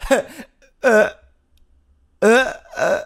あ、あ、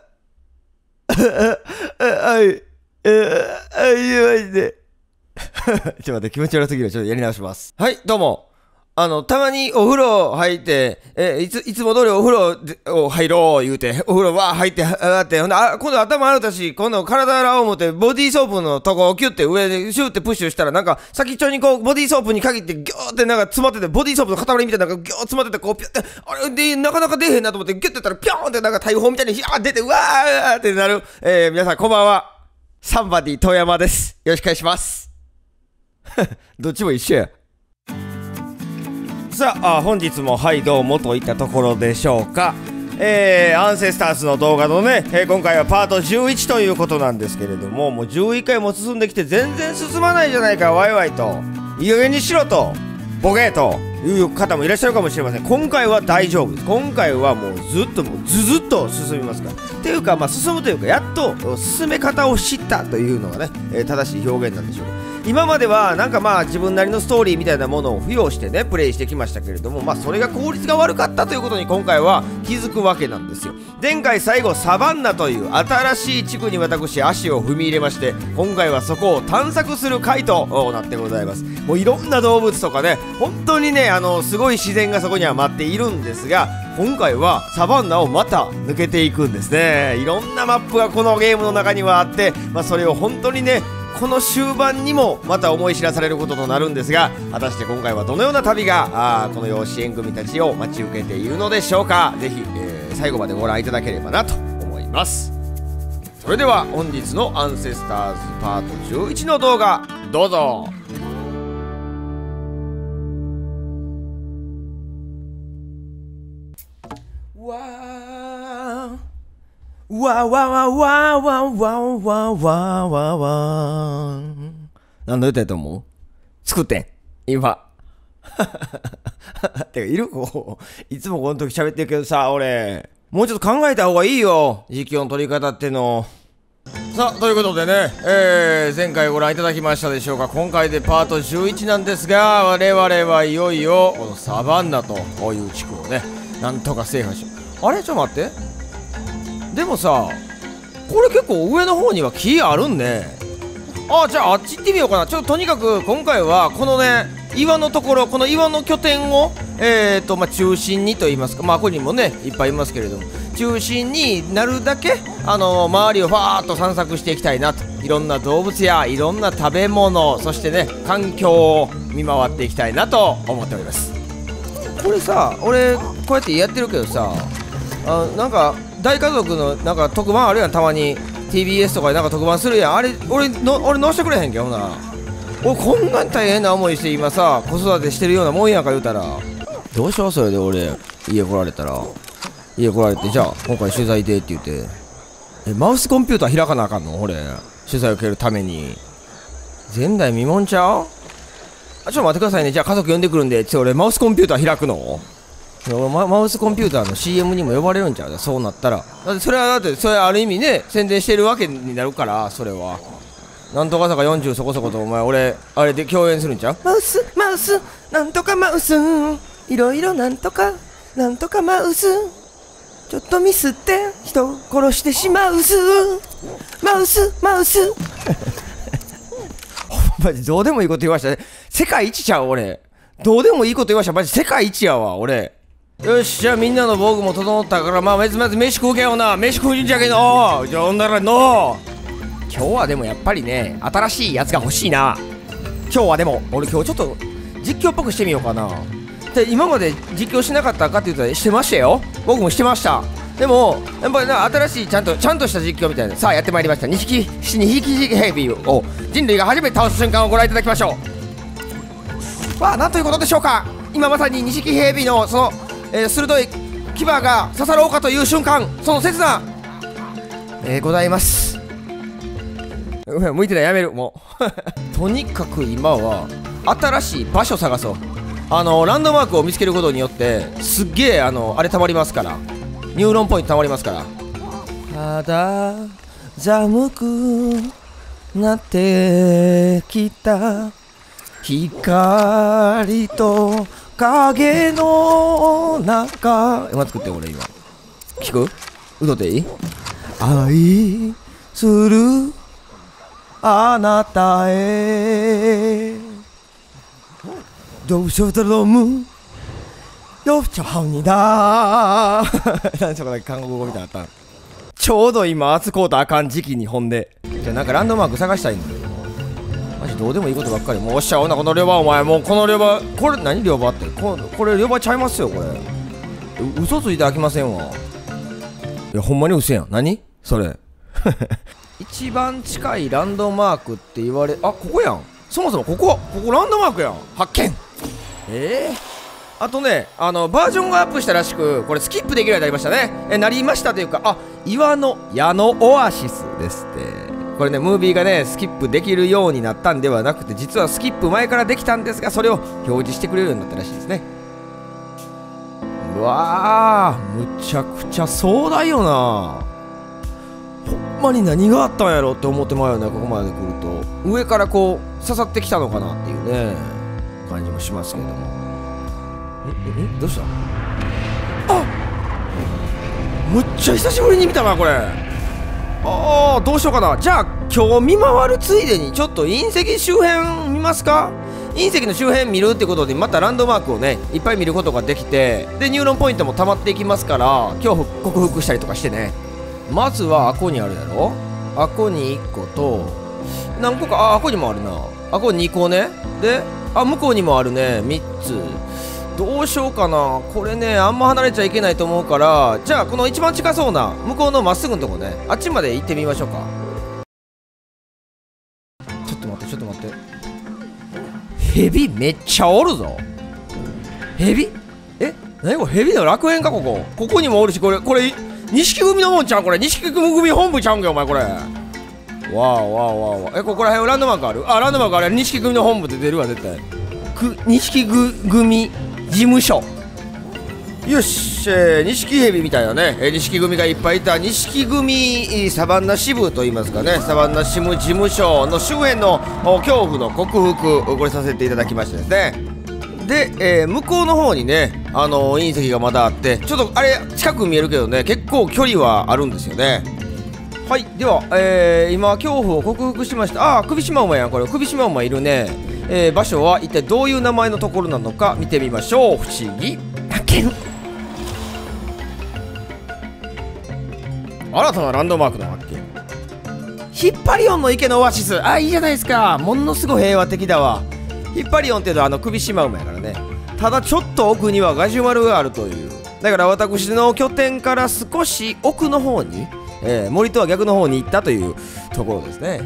はい、マジで。ちょっと待って、気持ち悪すぎる。ちょっとやり直します。はい、どうも。たまにお風呂入って、いつも通りお風呂を入ろう言うて、お風呂わー入って、上がって、ほんで、今度頭洗うたし、今度体洗おう思って、ボディーソープのとこをキュッて上でシューってプッシュしたら、なんか、先っちょにこう、ボディーソープに限ってギューってなんか詰まってて、ボディーソープの塊みたいなのがギュー詰まってて、こう、ピュって、あれで、なかなか出へんなと思って、ギュッてやったら、ピョーンってなんか大砲みたいに、出て、うわーってなる。皆さんこんばんは。サンバディ遠山です。よろしくお願いします。どっちも一緒や。さあ、本日もはいどうもといったところでしょうか。アンセスターズの動画のね、今回はパート11ということなんですけれども、もう11回も進んできて全然進まないじゃないか、ワイワイと。いい加減にしろと、ボケーという方もいらっしゃるかもしれません。今回は大丈夫です。今回はもうずっと進みますから。っていうか、進むというか、やっと進め方を知ったというのがね、正しい表現なんでしょう。今まではなんか自分なりのストーリーみたいなものを付与してねプレイしてきましたけれども、それが効率が悪かったということに今回は気づくわけなんですよ。前回最後サバンナという新しい地区に私足を踏み入れまして、今回はそこを探索する回となってございます。もういろんな動物とかね、本当にねすごい自然がそこには待っているんですが、今回はサバンナをまた抜けていくんですね。いろんなマップがこのゲームの中にはあって、それを本当にねこの終盤にもまた思い知らされることとなるんですが、果たして今回はどのような旅がこの養子縁組たちを待ち受けているのでしょうか。ぜひ、最後までご覧いただければなと思います。それでは本日のアンセスターズパート11の動画どうぞ。わーわわわわわわわわわわ何の歌やと思う？作ってん今てかいる子いつもこの時喋ってるけどさ、俺もうちょっと考えた方がいいよ、実況の取り方っての。さあということでね、前回ご覧いただきましたでしょうか。今回でパート11なんですが、我々はいよいよこのサバンナという地区をねなんとか制覇し、あれちょっと待って、でもさこれ結構上の方には木あるんね。じゃああっち行ってみようかな。とにかく今回はこのね岩のところ、この岩の拠点を中心にと言いますか、ここにもねいっぱいいますけれども、中心になるだけ周りをファーッと散策していきたいなと。いろんな動物やいろんな食べ物、そしてね環境を見回っていきたいなと思っております。これさ、俺こうやってやってるけどさ、なんか大家族のなんか特番あるやん、たまに TBS とかでなんか特番するやん。あれ俺乗してくれへんけどな。俺こんなに大変な思いして今さ子育てしてるようなもんやんか言うたら、どうしよう。それで俺家来られて、じゃあ今回取材でって言って、マウスコンピューター開かなあかんの？俺取材を受けるために前代未聞ちゃう？ちょっと待ってくださいね、じゃあ家族呼んでくるんでって俺マウスコンピューター開くの？マウスコンピューターの CM にも呼ばれるんちゃう？そうなったらだってそれはある意味ね宣伝してるわけになるから、それはなんとか坂40そこそことお前俺あれで共演するんちゃう？マウスなんとかマウスいろいろなんとかマウスちょっとミスって人殺してしまうマウスマジどうでもいいこと言わしたね。世界一ちゃう俺。どうでもいいこと言わしたマジ世界一やわ俺。よし、じゃあみんなの防具も整ったからまず飯食うけよな。飯食うんじゃけど、じゃあほんならの今日はでもやっぱりね新しいやつが欲しいな。今日はでも俺今日ちょっと実況っぽくしてみようかな。で今まで実況しなかったかって言ったらしてましたよ。僕もしてました。でもやっぱり新しいちゃんとした実況みたいな。さあやってまいりました。2匹ヘビーを人類が初めて倒す瞬間をご覧いただきましょう。なんということでしょうか。今まさに2匹ヘビーのその、鋭い牙が刺さろうかという瞬間、その刹那、ございます。向いてない、やめるもうとにかく今は新しい場所探そう。ランドマークを見つけることによってすっげえあれたまりますから、ニューロンポイントたまりますから。ただ寒くなってきた光と影の中今作って俺今聞く歌っていい？愛するあなたへどうしようとろむよちゃにだ何ちょっとだけ韓国語みたいなったんちょうど今暑こうとあかん時期にほんでじゃあなんかランドマーク探したいんだよマジどうでもいいことばっかりもうおっしゃおなこの両刃お前もうこの両刃これ何両刃ってこれ両刃ちゃいますよこれ嘘ついて飽きませんわいやほんまに嘘やん何それ一番近いランドマークって言われあここやんそもそもここランドマークやん発見あとねバージョンがアップしたらしくこれスキップできるようになりましたねなりましたというかあ岩の矢のオアシスですってこれねムービーがねスキップできるようになったんではなくて実はスキップ前からできたんですがそれを表示してくれるようになったらしいですねうわーむちゃくちゃ壮大よなほんまに何があったんやろって思ってまうよねここまで来ると上からこう刺さってきたのかなっていうね感じもしますけれどもどうしたあむっちゃ久しぶりに見たなこれどうしようかなじゃあ今日見回るついでにちょっと隕石周辺見ますか隕石の周辺見るってことでまたランドマークをねいっぱい見ることができてでニューロンポイントも溜まっていきますから恐怖克服したりとかしてねまずはあこにあるやろあこに1個と何個かあこにもあるなあこ2個ねで向こうにもあるね3つどうしようかなこれねあんま離れちゃいけないと思うからじゃあこの一番近そうな向こうのまっすぐのとこねあっちまで行ってみましょうかちょっと待ってヘビめっちゃおるぞヘビ何これヘビの楽園かここにもおるしこれ錦組のもんちゃんこれ錦組本部ちゃうんかお前これわーここら辺ランドマークあるランドマークあれ錦組の本部って出るわ絶対錦組事務所よし錦蛇みたいなね錦組がいっぱいいた錦組サバンナ支部といいますかねサバンナ支部事務所の周辺の恐怖の克服これさせていただきましてですねで、向こうの方にね隕石がまだあってちょっとあれ近く見えるけどね結構距離はあるんですよねはいでは、今恐怖を克服しました首島馬やんこれ首島馬いるね場所は一体どういう名前のところなのか見てみましょう不思議発見新たなランドマークの発見ヒッパリオンの池のオアシスいいじゃないですかものすごい平和的だわヒッパリオンっていうのは首島馬やからねただちょっと奥にはガジュマルがあるというだから私の拠点から少し奥の方に、森とは逆の方に行ったというところですね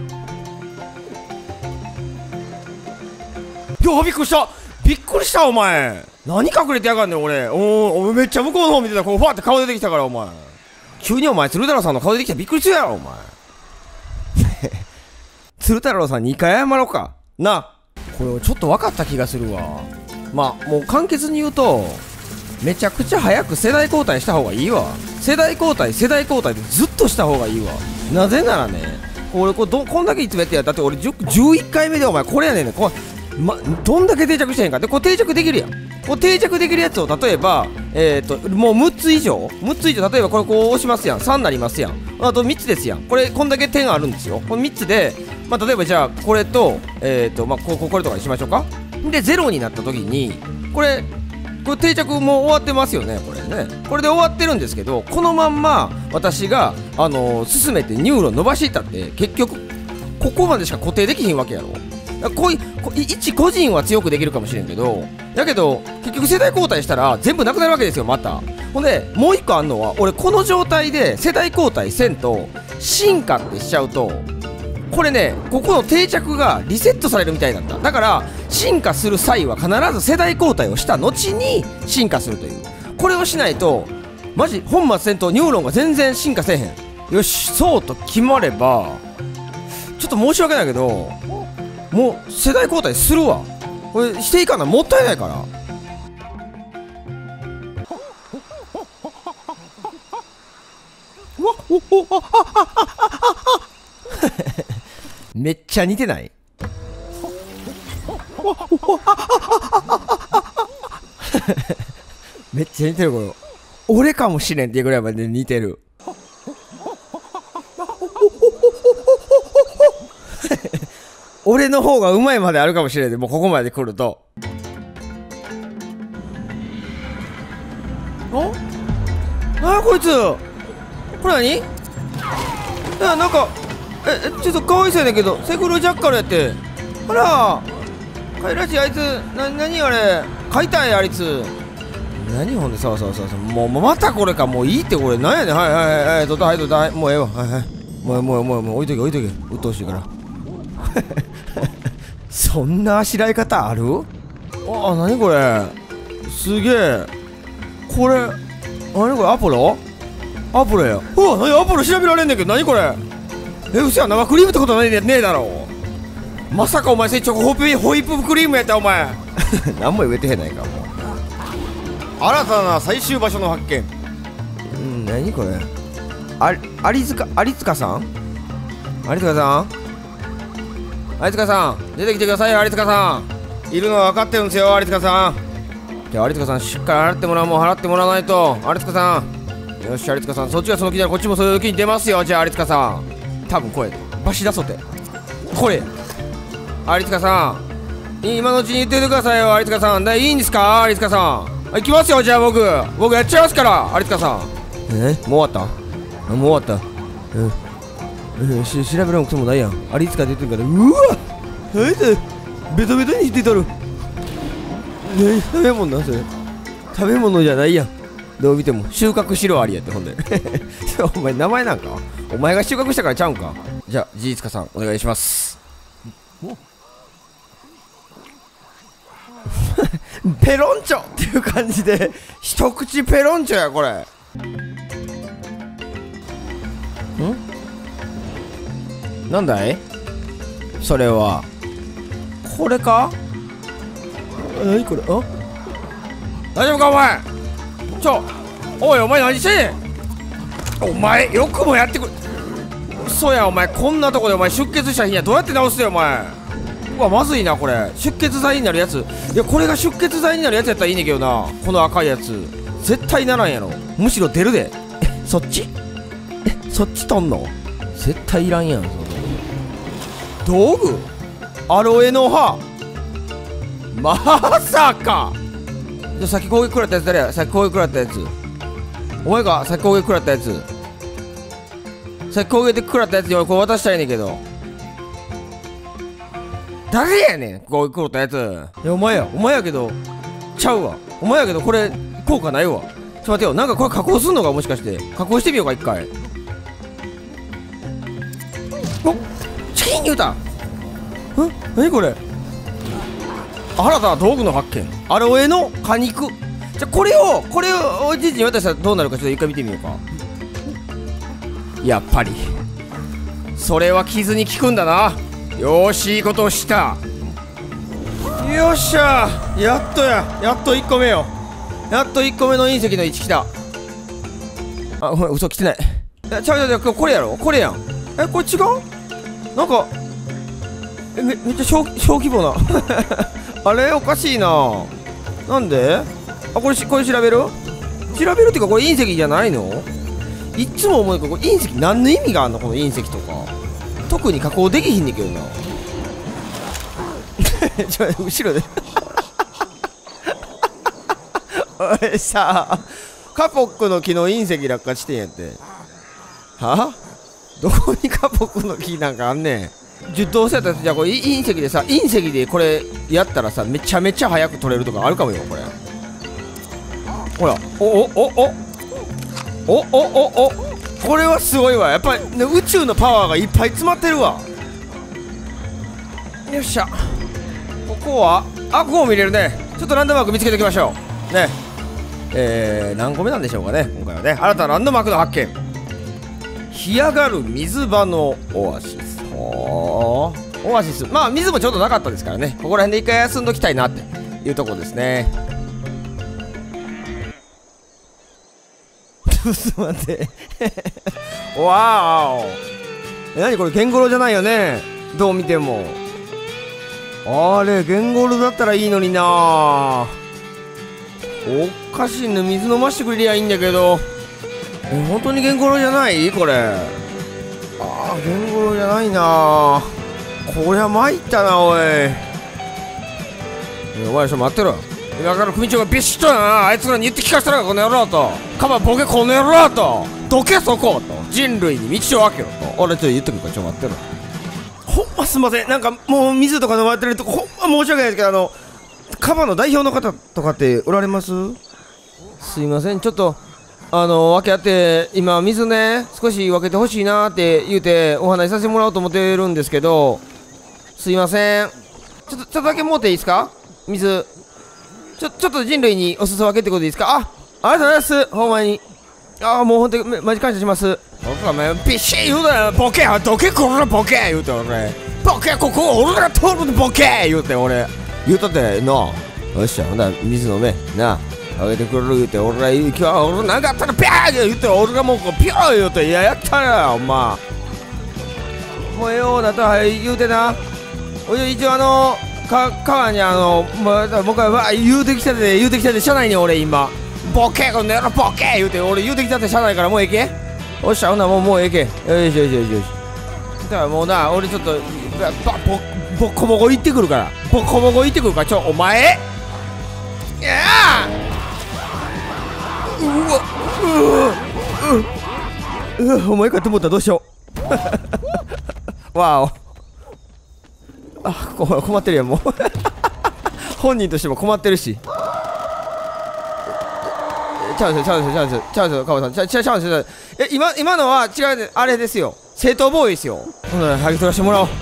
びっくりしたお前何隠れてやがんねん俺めっちゃ向こうの方見てたらこうファーって顔出てきたからお前急にお前鶴太郎さんの顔出てきたらびっくりするやろお前鶴太郎さんに2回謝ろうかなこれちょっと分かった気がするわもう簡潔に言うとめちゃくちゃ早く世代交代した方がいいわ世代交代でずっとした方がいいわなぜならねこんだけいつもやってやだって俺11回目でお前これやねんねどんだけ定着してへんかで定着できるやん定着できるやつを例えばもう6つ以上例えばこれこう押しますやん3になりますやんあと3つですやんこんだけ点あるんですよこの3つで例えばじゃあこれとこれとかにしましょうかで0になった時にこれ定着もう終わってますよねこれで終わってるんですけどこのまんま私が進めてニューロン伸ばしていったって結局ここまでしか固定できひんわけやろ一個人は強くできるかもしれんけどだけど結局世代交代したら全部なくなるわけですよまたほんでもう一個あんのは俺この状態で世代交代せんと進化ってしちゃうとこれねここの定着がリセットされるみたいなんだだから進化する際は必ず世代交代をした後に進化するというこれをしないとマジ本末転倒ニューロンが全然進化せえへんよしそうと決まればちょっと申し訳ないけどもう世代交代するわこれしていかないもったいないからめっちゃ似てないめっちゃ似てるこれ。俺かもしれんっていうぐらいまで似てる。俺の方がうまいまであるかもしれんで、もうここまで来ると。お？あ、こいつ。これ何？なんか、ちょっとかわいそうやねんけど、セクロジャッカルやって。あら、かいらしいあいつ、何あれ、買いたいあいつ。何ほんで、そうそう、もうまたこれか、もういいってこれ、なんやねん、はい、どうだ、はい、もうええわ、はい、もう、置いとけ、うっとうしいから。そんなあしらい方ある？あ、何これ、すげえ。これ、何これ、アポロや。うわ、何アポロ調べられんねんけど、何これ。嘘や、生クリームってことねえだろ。まさかお前、チョコホイップクリームやった、お前。何も言えてへんないか、もう。新たな最終場所の発見。何これ。有塚さん、出てきてくださいよ、有塚さん。いるのは分かってるんですよ、有塚さん。じゃあ有塚さん、しっかり払ってもらうもん払ってもらわないと。有塚さん、よし、有塚さん、そっちがその気ならこっちもその気に出ますよ。じゃあ有塚さん、多分これバシ出そうって、これ有塚さん、今のうちに言っておいてくださいよ、有塚さん。いいんですか、有塚さん。行きますよ、じゃあ僕やっちゃいますから、有塚さん。もう終わった調べることもないやん。有塚出てるから。うわ、あいつベトベトにしてとる。食べ物な、それ。食べ物じゃないやん。どう見ても収穫しろありやって。ほんでお前名前なんか、お前が収穫したからちゃうんか。じゃあじいつかさんお願いします。ペロンチョっていう感じで、一口ペロンチョやこれ。なんだいそれは。これか。何これ。大丈夫かお前。おい、お前何してんねん。お前よくもやってくる。嘘や、お前こんなとこでお前出血した日にはどうやって治すよお前。うわ、まずいなこれ。出血剤になるやつ。いや、これが出血剤になるやつやったらいいねんけどな。この赤いやつ絶対ならんやろ。むしろ出るで。そっち取んの絶対いらんやん。その道具、アロエの葉。まさか。じゃあさっき攻撃食らったやつ誰や。さっき攻撃食らったやつお前か。さっき攻撃食らったやつ。さっき攻撃で食らったやつに俺これ渡したいねんけど、誰やねん攻撃食らったやつ。いや、お前やけどちゃうわ。お前やけどこれ効果ないわ。ちょっと待てよ、なんかこれ加工すんのか。もしかして加工してみようか一回。チキン言うた。何これ。新たな道具の発見。アロエの果肉。じゃあこれをおじいちに渡したらどうなるかちょっと一回見てみようか。やっぱりそれは傷に効くんだな。よーし、いいことをした。よっしゃ、やっと1個目よ。やっと1個目の隕石の位置来た。あ、ごめん、嘘、来てない。ちゃう、これやろ。これやん。これ違う。なんかめっちゃ小規模なあれおかしいな。なんで。これ調べるっていうか、これ隕石じゃないの。いっつも思うけど、これ隕石何の意味があんの。この隕石とか特に加工できひんねんけどな後ろでおいさあ、カポックの木の隕石落下地点やって。はあ、どこにカポックの木なんかあんねん。どうせやったら、じゃあこれ隕石でさ、隕石でこれやったらさ、めちゃめちゃ早く取れるとかあるかもよこれ。ほら、これはすごいわ。やっぱり、ね、宇宙のパワーがいっぱい詰まってるわ。よっしゃ。ここはここも見れるね。ちょっとランドマーク見つけておきましょうね。何個目なんでしょうかね今回はね。新たなランドマークの発見。干上がる水場のオアシス。オアシス、まあ水もちょっとなかったですからね、ここら辺で一回休んどきたいなっていうところですね。ちょっと待ってわーお。何これ、ゲンゴロじゃないよね、どう見ても。あれゲンゴロだったらいいのにな。 おかしいね、水飲ましてくれりゃいいんだけど。本当にゲンゴロウじゃないこれ。ああ、ゲンゴロウじゃないな。こりゃ参ったな、おい。お前ちょっと待ってろ。今から組長がビシッとな、あいつらに言って聞かせたらこの野郎と。カバボケこの野郎と。どけそこと。人類に道を開けろと。俺ちょっと言っとくから、ちょっと待ってろ。ほんますんません。なんかもう水とか飲まれてるとこほんま申し訳ないですけど、カバの代表の方とかっておられます？すいません、ちょっと分け合って今水ね少し分けてほしいなって言うてお話しさせてもらおうと思ってるんですけど、すいません、ちょっとだけ持っていいですか？水ちょっと人類にお裾分けってことでいいですか？ありがとうございます。ほんまにもうほんとにマジ感謝します。お前ビッシー言うなよ、ボケどけこらボケ言うて俺、ボケここ俺が通るのボケ言うて俺言うたってな。よっしゃ、ほんなら水飲めなあげてくれる言うて、俺ら今日は俺なんかあったらピャーって言って、俺がもうピャー言うて、いややったらお前もうええよだったら言うてな。俺一応川に僕は言うてきたで車内に俺今ボケこの野郎ボケ言うて俺言うてきたで車内からもうええけ。おっしゃ、ほんならもうええけ。よしよしよしよし。だからもうな俺ちょっとボコボコ行ってくるから、ボコボコ行ってくるからお前いやお前かと思ったらどうしようわお困ってるやんもう本人としても困ってるし。チャンスカバさん、チャンス今のは違う、あれですよ、正当防衛ですよ。ほんなら剥ぎ取らしてもらおう。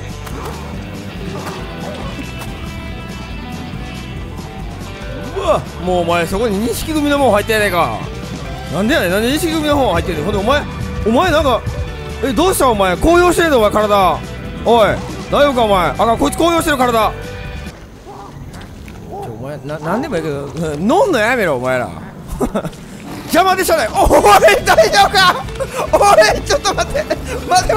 もうお前そこに錦組のもん入ってやないか。なんでやねん、なんで錦組の方入ってんねん。ほんでお前なんかどうしたお前、高揚してるのお前体。おい大丈夫かお前。こいつ高揚してる体。お前なんでもいいけど飲んのやめろお前ら邪魔でしょね。おい大丈夫かおいちょっと待って待って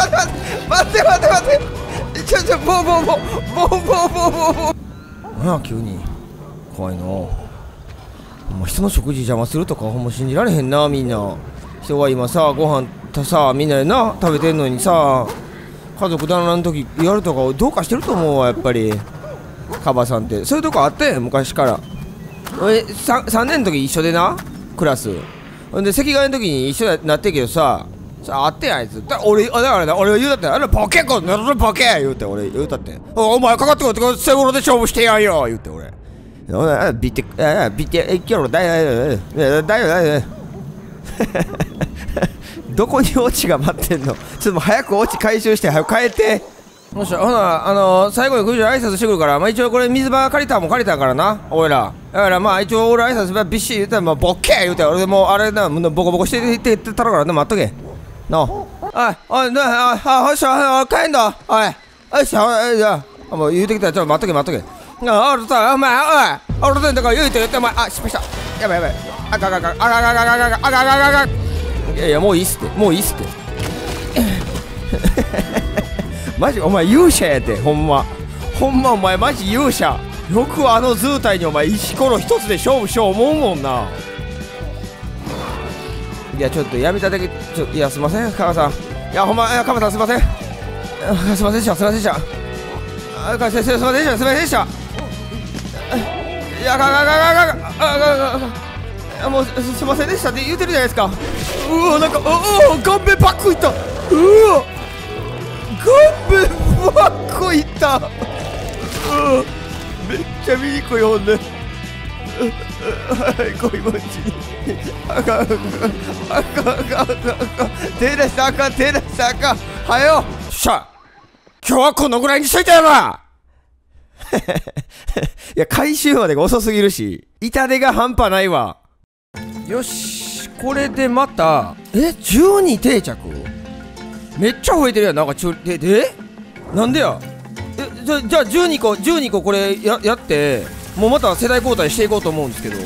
急に怖いな。お前人の食事邪魔するとかほんま信じられへんな。みんな人が今さご飯みんなでな食べてんのにさ、家族団らんの時やるとかどうかしてると思うわ。やっぱりカバさんってそういうとこあったよ昔から。俺 3年の時一緒でなクラスで席替えの時に一緒になってんけどさあってんあいつだからな俺言うたってボケこのボケ言うて俺言うたって、お前かかってこいって背頃で勝負してやんよ言うて俺ビっていけろだよどこにオチが待ってんの。ちょっと早くオチ回収して早く変えて。もしほな最後に組長挨拶してくるから、一応これ水場借りたからな俺ら。だから一応俺挨拶ビッシリ言ったらボッケー言うて俺もうあれなボコボコしてって言ってたからな。待っとけな。おいしゃ帰んだおいよっしゃじゃあもう言うてきたらちょっと待っとけ俺さお前俺だから言うてお前失敗したやばいいやもういいっすってマジお前勇者やってほんまお前マジ勇者。よく図体にお前石ころ一つで勝負しよう思うもんな。いやちょっとやめただけいやすいませんカバさん。いやほんまカバさんすいませんすいませんでしたいやもうすいませんでしたって言うてるじゃないですか。なんか顔面パックいった。顔面パックいった。めっちゃ醜いほんで恋文字に手出したらあかんはよっしゃ今日はこのぐらいにしといたよな。いや回収までが遅すぎるし痛手が半端ないわ。よしこれでまた12定着めっちゃ増えてるやん。なんかなんでやじゃあ12個これやってもうまた世代交代していこうと思うんですけど、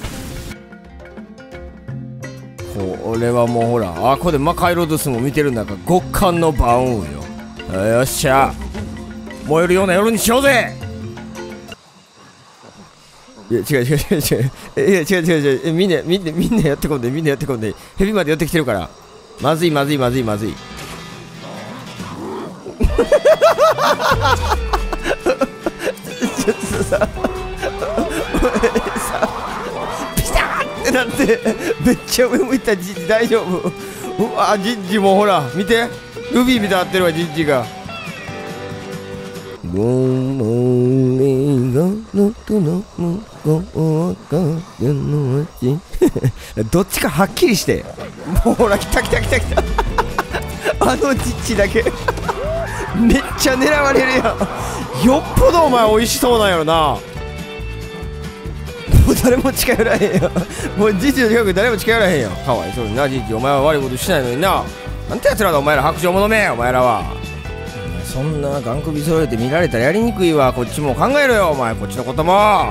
これはもうほらこれで魔界ロドスも見てる中極寒のバウンよ。よっしゃ燃えるような夜にしようぜ。 いや違う違う違う違う。いや違う違う違う。みんなやってこんで、みんなやってこんで。ヘビまで寄ってきてるから。まずいまずいまずいまずい。ちょっとさピターってなってめっちゃ上向いた。ジッジ大丈夫？うわジッジもほら見て、ルビーみたいになってるわジッジが。どっちかはっきりして。もうほら来た来た来た来たあのジッチだけめっちゃ狙われるやん。よっぽどお前美味しそうなんやろな。もう誰も近寄らへんよ。もうジッチの近く誰も近寄らへんよ。かわいそうになジッチ、お前は悪いことしてないのにな。なんてやつらだお前ら、白状者めお前らは。そんなガン首揃えて見られたらやりにくいわ。こっちも考えろよお前、こっちのことも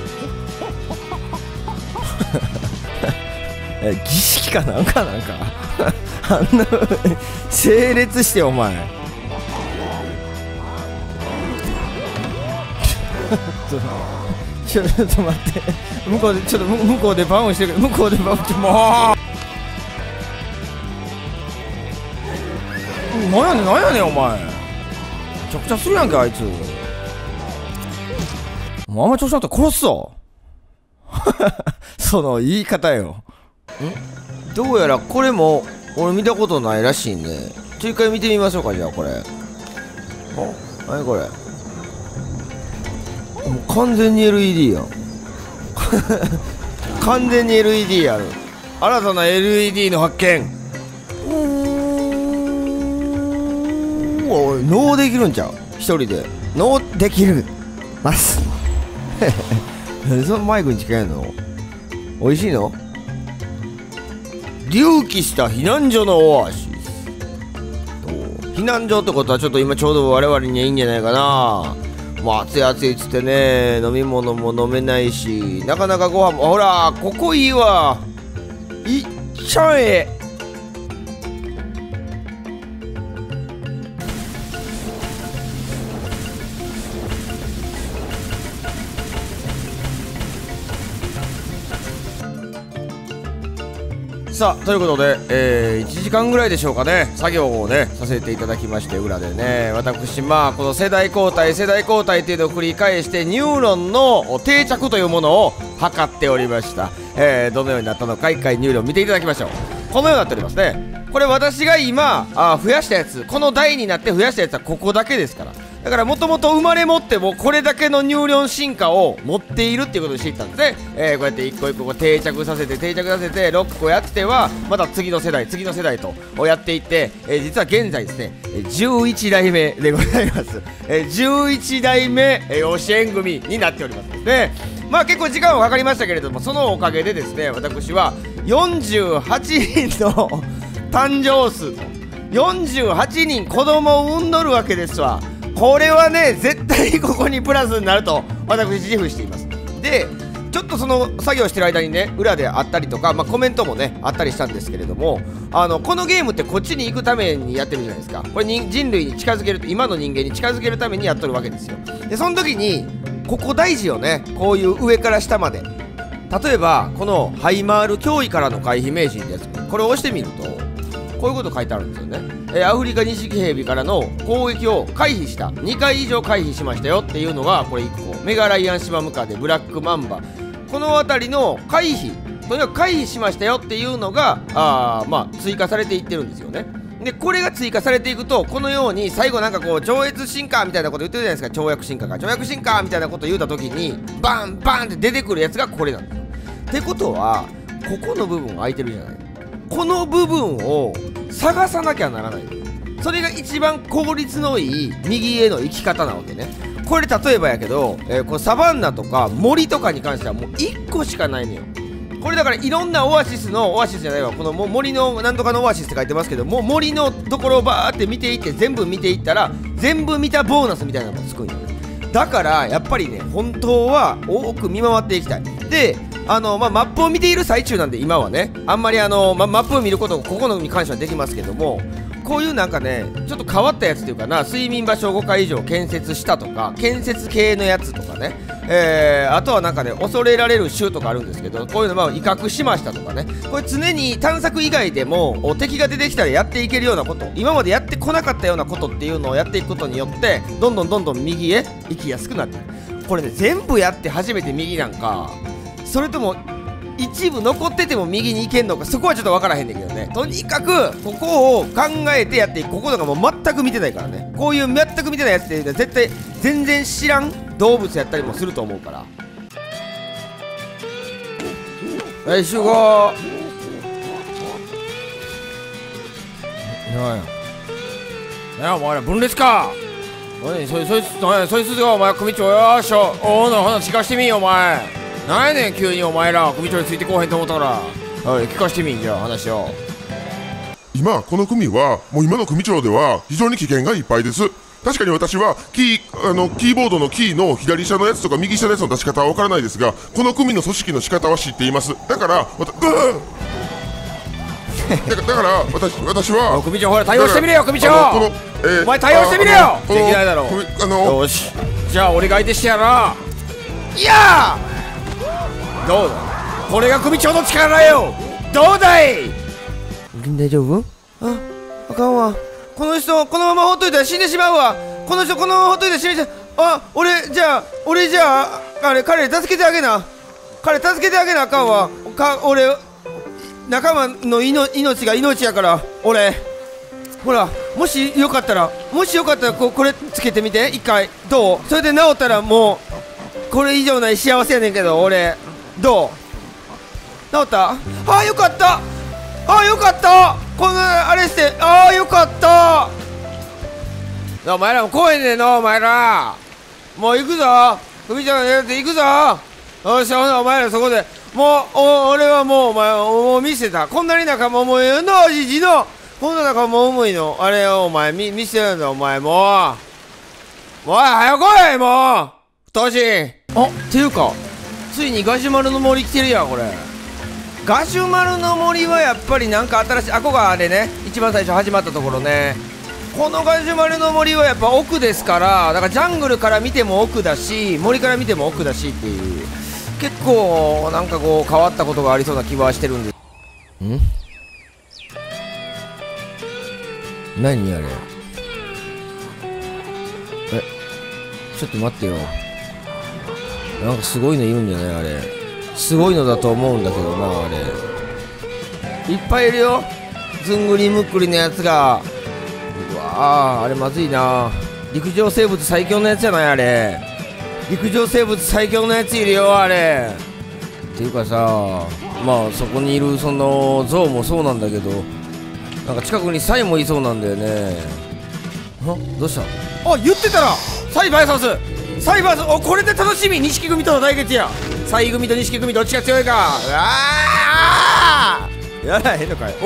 儀式かなんかあんな整列してお前ちょっと待って、向こうでちょっと向こうでバウンしてる。向こうでバウンしてもうなんやねんお前、めちゃくちゃするやんけあいつ。もうあんま調子乗ったら殺すぞその言い方よ。どうやらこれも俺見たことないらしいね。一回見てみましょうか。じゃあこれ何これ、もう完全に LED やん完全に LED やる。新たな LED の発見。おい脳できるんちゃう？一人で脳できるます何そのマイクに近いの？おいしいの？隆起した避難所のオアシス。避難所ってことはちょっと今ちょうど我々にはいいんじゃないかな。もう暑い暑いっつってね、飲み物も飲めないし、なかなかご飯もほらここいいわ。いっちゃえ。さあということで、1時間ぐらいでしょうかね、作業をねさせていただきまして、裏でね私この世代交代っていうのを繰り返してニューロンの定着というものを測っておりました。どのようになったのか一回ニューロン見ていただきましょう。このようになっておりますね。これ私が今増やしたやつ、この台になって増やしたやつはここだけですから。だからもともと生まれ持ってもこれだけのニューロン進化を持っているっていうことを知ったんですね。こうやって一個一個定着させて6個やってはまた次の世代とやっていって、実は現在ですね11代目でございます。11代目養子縁組になっておりますね。まあ結構時間はかかりましたけれども、そのおかげでですね私は48人の誕生数と48人子供を産んどるわけですわ。これはね絶対ここにプラスになると私自負しています。でちょっとその作業してる間にね裏であったりとか、コメントもねあったりしたんですけれども、このゲームってこっちに行くためにやってるじゃないですか。これ人類に近づける、今の人間に近づけるためにやっとるわけですよ。でその時にここ大事よね。こういう上から下まで、例えばこのハイマール脅威からの回避名人ってやつ、これを押してみるとこういうこと書いてあるんですよね。アフリカニシキヘビからの攻撃を回避した、2回以上回避しましたよっていうのがこれ1個、メガライアンシマムカデ、ブラックマンバ、この辺りの回避、とにかく回避しましたよっていうのが追加されていってるんですよね。でこれが追加されていくとこのように最後なんかこう超越進化みたいなこと言ってるじゃないですか。跳躍進化みたいなこと言うた時にバンバンって出てくるやつがこれなんですよ。ってことはここの部分空いてるじゃない。この部分を探さなきゃならない。それが一番効率のいい右への行き方なわけね。これ例えばやけど、このサバンナとか森とかに関してはもう1個しかないのよ。これだからいろんなオアシスじゃないわ、この森のなんとかのオアシスって書いてますけども、森のところをバーって見ていって全部見ていったら全部見たボーナスみたいなのがつくんよ。だからやっぱりね本当は多く見回っていきたい。でマップを見ている最中なんで今はねあんまりマップを見ることここのに関してはできますけども、 こういうなんかねちょっと変わったやつっていうかな、睡眠場所を5回以上建設したとか建設系のやつとかね、あとはなんかね恐れられる種とかあるんですけど、こういうの威嚇しましたとかね、これ常に探索以外でも敵が出てきたらやっていけるようなこと、今までやってこなかったようなことっていうのをやっていくことによってどんどん右へ行きやすくなってる。これね全部やって初めて右なんか、それとも一部残ってても右に行けんのか、そこはちょっと分からへんねんけどね。とにかくここを考えてやっていく。ここなんかもう全く見てないからね。こういう全く見てないやつって絶対全然知らん動物やったりもすると思うから。はい、集合。なんやお前ら分裂か。そいつがお前組長よーしょ。おのほな聞かしてみんよお前。なんやねん急にお前ら組長についてこうへんと思ったら。はい聞かしてみんじゃあ話を。 今この組はもう今の組長では非常に危険がいっぱいです。確かに私はキーボードのキーの左下のやつとか右下のやつの出し方は分からないですが、この組の組織の仕方は知っています。だから私は組長ほら対応してみれよ組長。お前対応してみれよ。できないだろう。よしじゃあ俺が相手してやら。いやーどうだこれが組長の力よ。どうだい。大丈夫？あかんわ。この人このままほっといたら死んでしまうわ。この人このままほっといたら死んでしまう。俺じゃあ彼助けてあげな。彼助けてあげなあかんわ。俺仲間の命が命やから。俺ほらもしよかったらこれつけてみて一回。どう？それで治ったらもうこれ以上ない幸せやねんけど。俺どう？治った？よかった。よかった。このあれしてよかった。お前らも来へんねんの。お前らもう行くぞ。組長のやつ行くぞ。よしほなお前らそこでもう俺はもうお前もう見せた。こんなに仲も重いよのじじの。こんな仲も重いのあれをお前見せるんだお前。もう早来いもう当時。っていうかついにガジュマルの森来てるやん。これガジュマルの森はやっぱりなんか新しい。ここがあれね一番最初始まったところね。このガジュマルの森はやっぱ奥ですから、だからジャングルから見ても奥だし森から見ても奥だしっていう、結構なんかこう変わったことがありそうな気はしてるんです。何あれ。ちょっと待ってよ。なんかすごいのいるんじゃないあれ。すごいのだと思うんだけどなあれ。いっぱいいるよずんぐりむっくりのやつが。うわあれまずいな。陸上生物最強のやつじゃないあれ。陸上生物最強のやついるよあれ。っていうかさ、そこにいるそのゾウもそうなんだけど、なんか近くにサイもいそうなんだよね。どうした？言ってたらサイバーサス。これで楽しみ。錦組との対決や。サイ組と錦組どっちが強いか。やらへんのかい。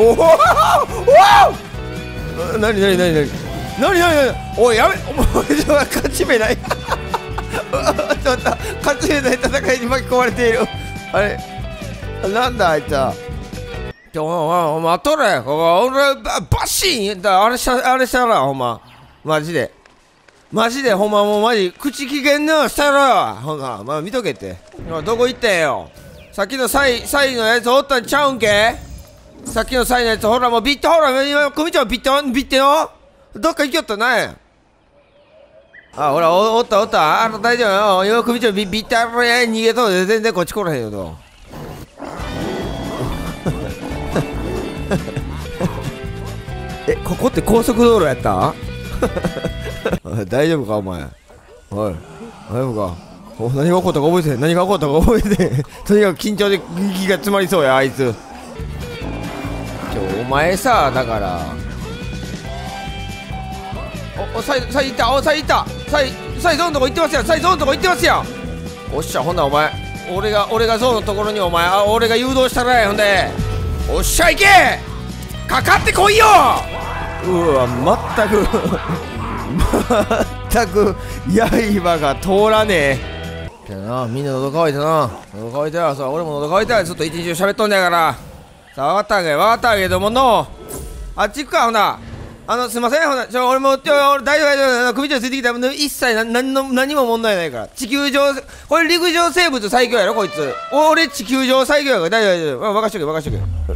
なにおいやめ勝ち目ない。ちょっと勝ち目ない戦いに巻き込まれている。あれなんだあいつは。待っとれ。俺バッシンあれしたらほんまマジでほんまもうマジ口利けんなしたらほんま見とけって。どこ行ったんよ。さっきのサイのやつおったんちゃうんけ。さっきのサイのやつほらもうビットほら今組長ビッてよ。どっか行きよったな。ほらおった大丈夫よ。今組長ビッて逃げとる。全然こっち来らへんよと。ここって高速道路やった？大丈夫かお前。大丈夫か。何が起こったか覚えてへん。とにかく緊張で息が詰まりそうやあいつ。お前さだからサイ行ったサイゾーンのとこ行ってますやん。おっしゃほんならお前俺がゾウのところにお前俺が誘導したらや。ほんでおっしゃ行けかかってこいよ。全く刃が通らねえ。じゃなみんな喉乾いたらさ俺も喉乾いたらちょっと一日中喋っとんねやからさ。分かったけどものあっち行くか。ほなすいません、ほな、俺も、俺大丈夫、組長ついてきたら、一切何も問題ないから。地球上、これ陸上生物最強やろ、こいつ。俺地球上最強やから、大丈夫。任しとけ、任しとけ。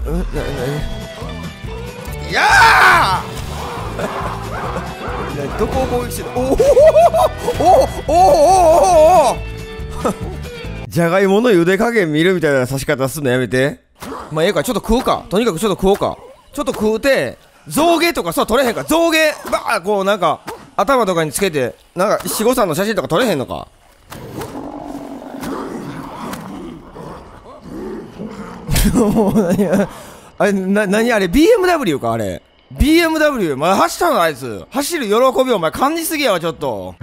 いやーどこを攻撃してる？おじゃがいもの茹で加減見るみたいな刺し方すんのやめて。まあええか、ちょっと食うか。とにかくちょっと食おうか。ちょっと食うて、象牙とかさ、取れへんか。象牙、バーこうなんか、頭とかにつけて、なんか七五三の写真とか撮れへんのか。もう何あれ BMW かあれ。BMW まだ走ったのあいつ。走る喜びをお前感じすぎやわちょっと。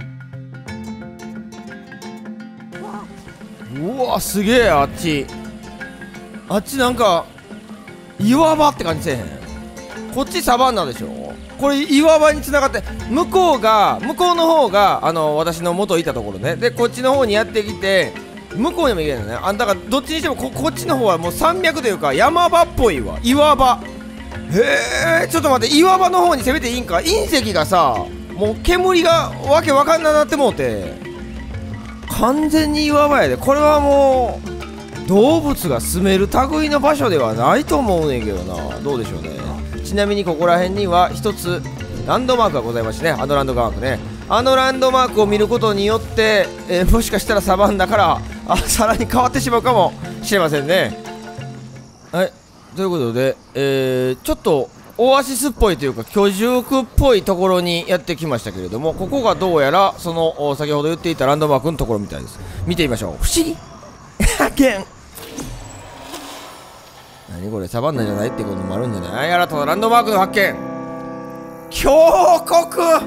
うわすげえあっちなんか岩場って感じせえへん？こっちサバンナでしょ。これ岩場に繋がって、向こうの方が私の元いたところね。でこっちの方にやってきて向こうにも行けないのね。だからどっちにしてもこっちの方はもう山脈というか山場っぽいわ。岩場。へえ、ちょっと待って、岩場の方に攻めていいんか。隕石がさ、もう煙がわけわかんななってもうて、完全に岩場やで。これはもう動物が住める類の場所ではないと思うねんけどな。どうでしょうね。ちなみにここら辺には一つランドマークがございましてね。ランドマークね。ランドマークを見ることによって、もしかしたらサバンナからさらに変わってしまうかもしれませんね。はい、ということで、ちょっとオアシスっぽいというか居住区っぽいところにやってきましたけれども、ここがどうやらその先ほど言っていたランドマークのところみたいです。見てみましょう。不思議発見。何これ、サバンナじゃないってこともあるんじゃない？新たなランドマークの発見。峡谷。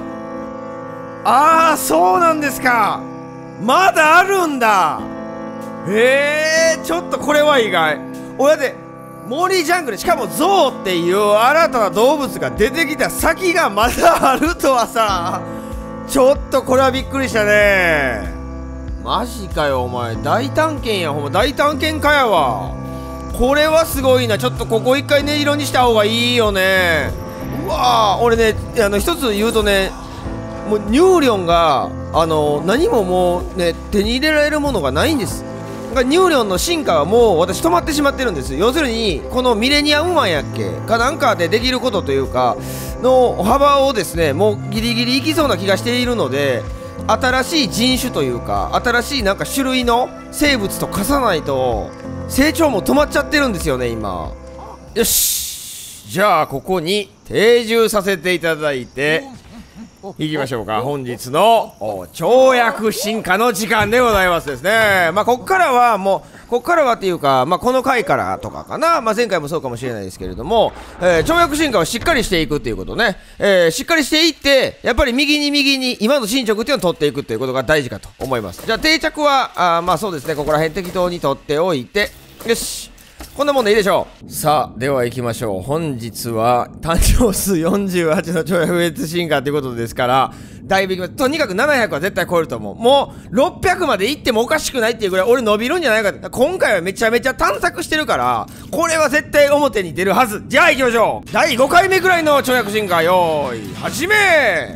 そうなんですか。まだあるんだ。ちょっとこれは意外。俺だって森ジャングル、しかもゾウっていう新たな動物が出てきた先がまだあるとはさ、ちょっとこれはびっくりしたね。マジかよお前、大探検や。ほんま大探検家やわ。これはすごいな。ちょっとここ一回音色にした方がいいよね。うわー、俺ね、一つ言うとね、もうニューリョンが何ももうね手に入れられるものがないんです。ニューリョンの進化はもう私止まってしまってるんです。要するにこのミレニアムマンやっけかなんかでできることというかの幅をですね、もうギリギリいきそうな気がしているので、新しい人種というか新しいなんか種類の生物と化さないと成長も止まっちゃってるんですよね今。よし、じゃあここに定住させていただいていきましょうか。本日の跳躍進化の時間でございますですね。まあこっからはっていうか、まあこの回からとかかな、まあ前回もそうかもしれないですけれども、跳躍進化をしっかりしていくっていうことね、しっかりしていってやっぱり右に今の進捗っていうのを取っていくっていうことが大事かと思います。じゃあ定着はまあそうですね、ここら辺適当に取っておいて、よし、こんなもんでいいでしょう。さあでは行きましょう。本日は誕生数48の跳躍別進化ということですから、だいぶいきます。とにかく700は絶対超えると思う。もう600まで行ってもおかしくないっていうぐらい俺伸びるんじゃないかって。今回はめちゃめちゃ探索してるから、これは絶対表に出るはず。じゃあ行きましょう。第5回目くらいの跳躍進化、よーい始め。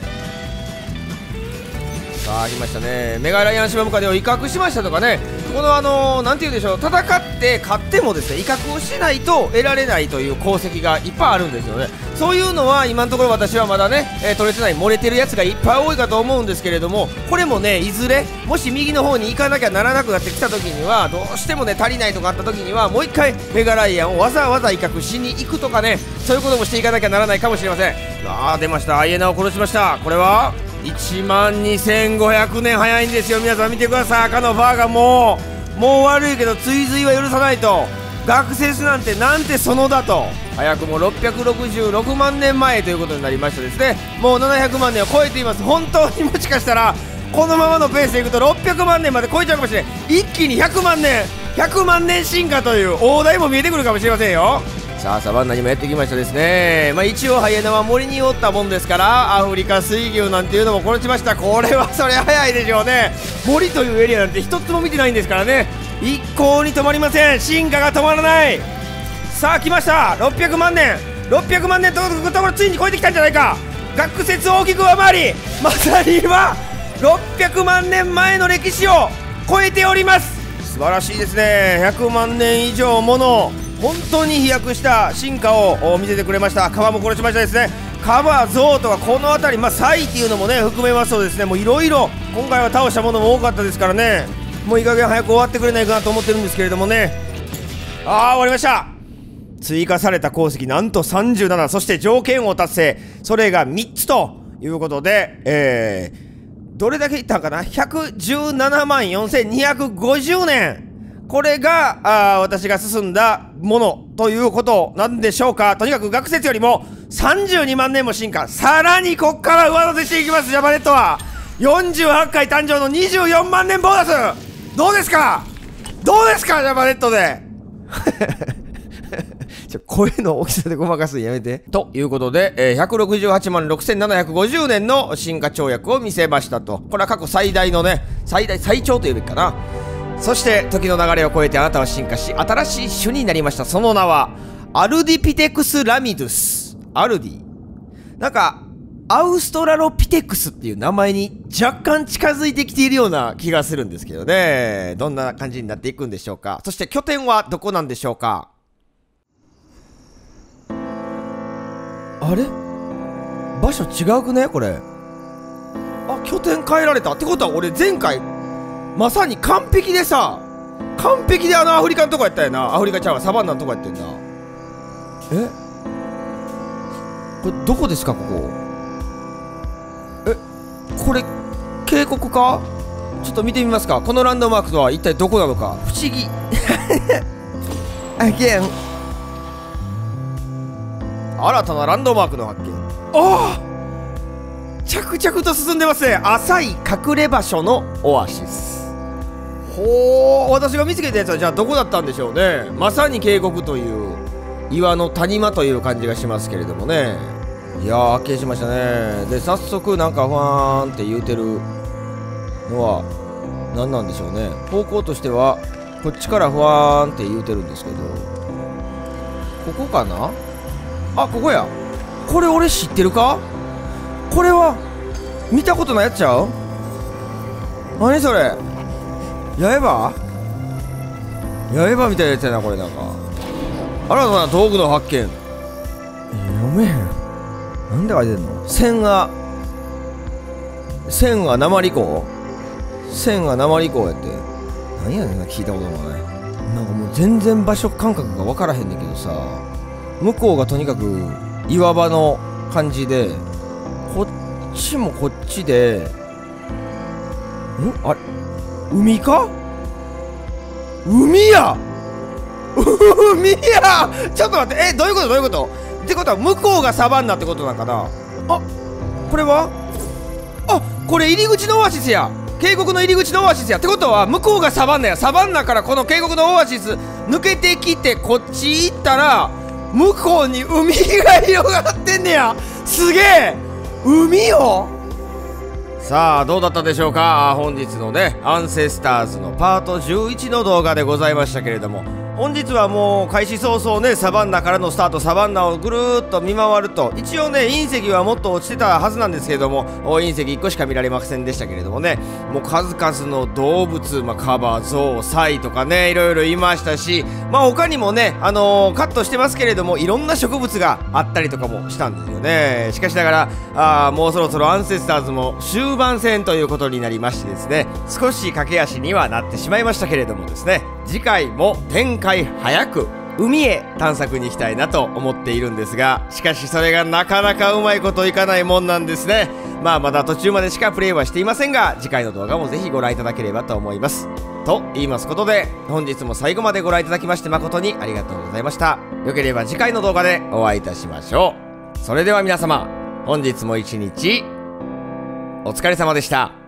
さあ来ましたね。メガライアンシマムカデを威嚇しましたとかね、このなんて言うでしょう、戦って勝ってもですね威嚇をしないと得られないという功績がいっぱいあるんですよね。そういうのは今のところ私はまだね、取れてない、漏れてるやつがいっぱい多いかと思うんですけれども、これもねいずれもし右の方に行かなきゃならなくなってきた時には、どうしてもね足りないとかあった時にはもう一回メガライアンをわざわざ威嚇しに行くとかね、そういうこともしていかなきゃならないかもしれません。出ました、アイエナを殺しました。これは12500年早いんですよ。皆さん見てください。赤のバーがもう悪いけど追随は許さないと。学説なんてそのだと。早くも666万年前ということになりましたですね。もう700万年を超えています。本当にもしかしたらこのままのペースでいくと600万年まで超えちゃうかもしれない。一気に100万年進化という大台も見えてくるかもしれませんよ。さあサバンナにもやってきましたですね。まあ一応ハイエナは森におったもんですから、アフリカ水牛なんていうのも殺しました。これはそれ早いでしょうね。森というエリアなんて一つも見てないんですからね。一向に止まりません。進化が止まらない。さあ来ました。600万年ところついに超えてきたんじゃないか。 学説を大きく上回り、まさに今600万年前の歴史を超えております。素晴らしいですね。100万年以上もの本当に飛躍した進化を見せてくれました。カバも殺しましたですね。カバ、ゾウとかこの辺り、サイっていうのもね含めますとですね、もういろいろ今回は倒したものも多かったですからね、もういい加減早く終わってくれないかなと思ってるんですけれどもね。終わりました。追加された鉱石なんと37、そして条件を達成、それが3つということで、どれだけいったんかな、117万4250年、これが私が進んだものということなんでしょうか。とにかく学説よりも32万年も進化、さらにこっから上乗せしていきます。ジャパネットは48回誕生の24万年ボーナス、どうですか、どうですか、ジャパネットで声の大きさでごまかすのやめて。ということで、168万6750年の進化跳躍を見せましたと。これは過去最大のね、最長というべきかな。そして時の流れを超えてあなたは進化し、新しい種になりました。その名はアルディピテクスラミドゥス。アルディ、なんかアウストラロピテクスっていう名前に若干近づいてきているような気がするんですけどね。どんな感じになっていくんでしょうか。そして拠点はどこなんでしょうか。あれ、場所違うくねこれ。拠点変えられたってことは、俺前回まさに完璧でさ、完璧でアフリカのとこやったよな。アフリカちゃうわ、サバンナのとこやってんな。これどこですか、ここ。これ渓谷か。ちょっと見てみますか。このランドマークとは一体どこなのか、不思議新たなランドマークの発見。着々と進んでますね。浅い隠れ場所のオアシス。私が見つけたやつはじゃあどこだったんでしょうね。まさに渓谷という岩の谷間という感じがしますけれどもね。いやー、発見しましたね。で、早速なんかふわーんって言うてるのは何なんでしょうね。方向としてはこっちからふわーんって言うてるんですけど、ここかな。ここや。これ俺知ってるか。これは見たことないやつちゃう。何それ、八重歯みたいなやつやなこれ。なんか新たな道具の発見。読めへん。なんで書いてんの。線が鉛鉱、線が鉛鉱やって。何やねんな、聞いたこともない。なんかもう全然場所感覚が分からへんねんけどさ、向こうがとにかく岩場の感じで、こっちもこっちで、あれ海か。海や海や。ちょっと待って、どういうことどういうことってことは向こうがサバンナってことなんかな。これはこれ入り口のオアシスや。渓谷の入り口のオアシスや。ってことは向こうがサバンナや。サバンナからこの渓谷のオアシス抜けてきてこっち行ったら向こうに海が広がってんねや。すげえ、海よ。さあどうだったでしょうか。本日のねアンセスターズのパート11の動画でございましたけれども、本日はもう開始早々ねサバンナからのスタート、サバンナをぐるーっと見回ると、一応ね隕石はもっと落ちてたはずなんですけれども、隕石1個しか見られませんでしたけれどもね、もう数々の動物、カバ、ゾウ、サイとかねいろいろいましたし、他にもねカットしてますけれどもいろんな植物があったりとかもしたんですよね。しかしながらもうそろそろアンセスターズも終盤戦ということになりましてですね、少し駆け足にはなってしまいましたけれどもですね、次回も展開早く海へ探索に行きたいなと思っているんですが、しかしそれがなかなかうまいこといかないもんなんですね。まだ途中までしかプレイはしていませんが、次回の動画もぜひご覧いただければと思います。と言いますことで、本日も最後までご覧いただきまして誠にありがとうございました。よければ次回の動画でお会いいたしましょう。それでは皆様、本日も一日お疲れ様でした。